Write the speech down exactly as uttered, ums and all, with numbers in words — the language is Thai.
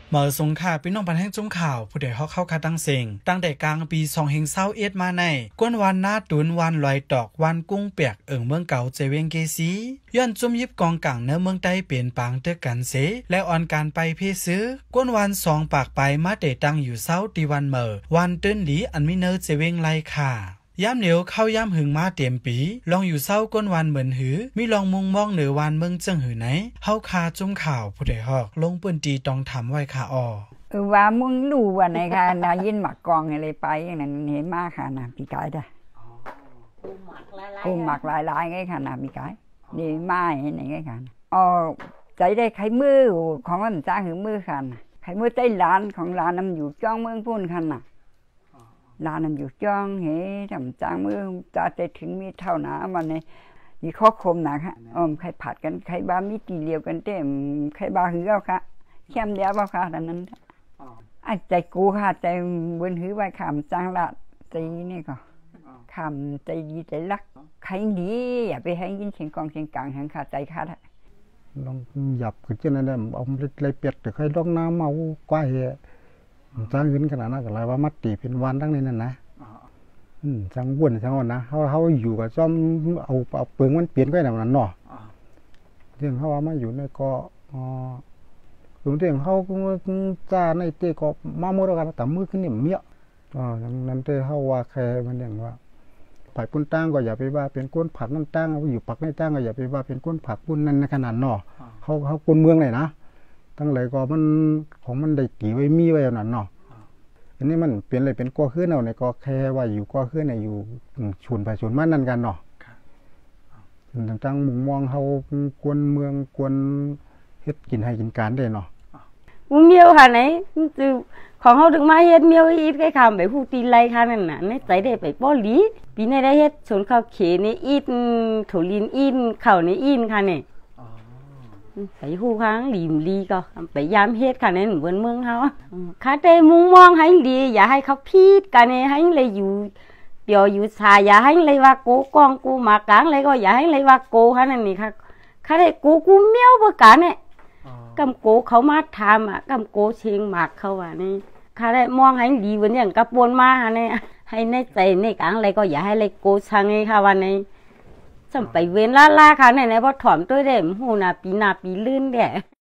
หมอสงข่าพี่น้องปันแห้งจุ้มข่าวผู้ใดเขาเข้าคาตั้งเสียงตั้งแต่กลางปีสองเฮงเศร้าเอ็ดมาในก้นวันหน้าตุนวันลอยตอกวันกุ้งเปียกเอิงเมืองเก่าเจเวงเกซีย้อนจุ่มยิบกองกลางเนื้อเมืองใต้เปลี่ยนปางเตือกันเสและอ่อนการไปเพซื้อก้นวันสองปากไปมาเตตั้งอยู่เศร้าตีวันเหม่อวันตื้นหลีอันมิเนอร์เจเวงไลค่ะย่ำเหนียวเข้าย่ำหึงมาเตรียมปีลองอยู่เศร้าก้นวันเหมือนหือมีลองมุงมองเหนือวันเมืองเจิงหือไหนเฮาคาจุ้มข่าวผู้ใดฮอกลงปืนตีตองทำไว้ค่ะออเออว่ามึงรู้ว่าไหนค่ะนายินหมักกองอะไรไปอย่างนั้นเห็นมากค่ะนะพี่กายได้กูหมักลายลายไงค่ะนะพี่กายนี่มาเห็นไงค่ะอ๋อใจได้ไข่มือของมันจ้างหือมือค่ะไข่มือใต้ร้านของร้านน้ำอยู่จ้องเมืองพุ่นค่ะน่ะร้านน้ำอยู่จ้องเฮ้ทำจ้างมือจะจะถึงมีเท่าหนามันในมีข้อคมนะค่ะอ๋อใครผัดกันใครบ้ามีตีเลียวกันเต็มใครบ้าหือเอาค่ะเข้มเดียวเอาค่ะดังนั้นไอ้ใจกูค่ะใจบนหือไว้ขำจังละใจนี่ก็ขำใจดีใจรักใครดีอย่าไปให้ยินเสียงกองเสียงกลางหันขาดใจขาดลองหยับขึ้นเช่นนั้นเอาเลยเปียกแต่ใครลองน้ำเมากว่าเหตุจังเงินขนาดนั้นก็เลยว่ามัดตีเป็นวันตั้งในนั้นนะจังวุ่นจังอ่อนนะเขาเขาอยู่กับซ่อมเอาเอาเปลืองมันเปลี่ยนก็อย่างนั้นเนาะเรื่องเขาว่ามาอยู่ในก็ถึงเรื่องเขาจ้าในเตะก็มาเมื่อกันแต่มือขึ้นนี่เมียอ๋อนั้นเตะเขาว่าแค่มันอย่างว่าผัดปุ้นตั้งก็อย่าไปว่าเป็นก้นผัดนั่นตั้งอยู่ปักในตั้งก็อย่าไปว่าเป็นก้นผัดปุ้นนั่นในขนาดเนาะเขาเขาก้นเมืองไหนนะตั้งเลยก็มันของมันได้กี่ไว้มีไว้อย่างนั้นเนาะอันนี้มันเปลี่ยนอะไรเป็นก้อขึ้นเอาในก็แค่ว่าอยู่ก้อขึ้นในอยู่ชวนไปชวนมันนั่นกันเนาะตั้งมุงมองเขากวนเมืองกวนเฮ็ดกินให้กินการได้เนาะมุงเมียวค่ะไหนคือของเขาถึงมาเฮ็ดเมียวอีทไก่คำไปผู้ตีไรค่ะนั่นน่ะในใจได้ไปป้อหลีปีนี้ได้เฮ็ดสวนข้าวเขในอีทถั่วลินอินเข่าในอินค่ะเนี่ยไปหูค้างหลีมลีก็ไปยามเฮ็ดค่ะในเหมือนเมืองเขาค่ะแต่มุงมองให้ดีอย่าให้เขาพีดกันเนี่ยให้เลยอยู่เดี๋ยวอยู่ชายอย่าให้เลยว่าโกกองกูมากลางเลยก็อย่าให้เลยว่าโกค่ะนั่นนี่ค่ะค่ะได้กูกูเมียวเพื่อกันเนี่ยกำโกเขามาทำอ่ะกำโกเชียงหมากเขาว่านี่ค่ะได้มองให้ดีวันอย่างกระปนมาเนี่ยให้ในใจในกลางอะไรก็อย่าให้เลยโกชังไงค่ะวันนี้จำไปเว้นล่าล่าค่ะเนี่ยในพอถอมตัวเด็มหูนาปีนาปีลื่นเด็